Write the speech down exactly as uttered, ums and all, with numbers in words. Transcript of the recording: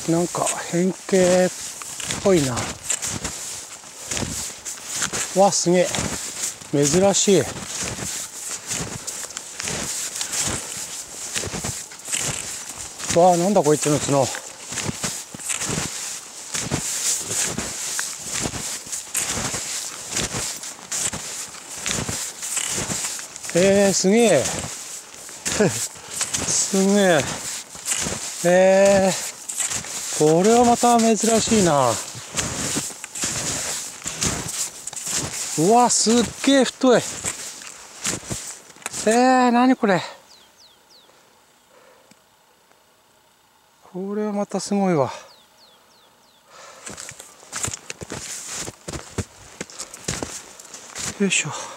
なんか変形っぽいな。わ、すげえ珍しい。わあ、なんだこいつの角。えー、すげえすげえ。えー、これはまた珍しいな。うわ、すっげえ太い。えー、なにこれ。これはまたすごいわ。よいしょ。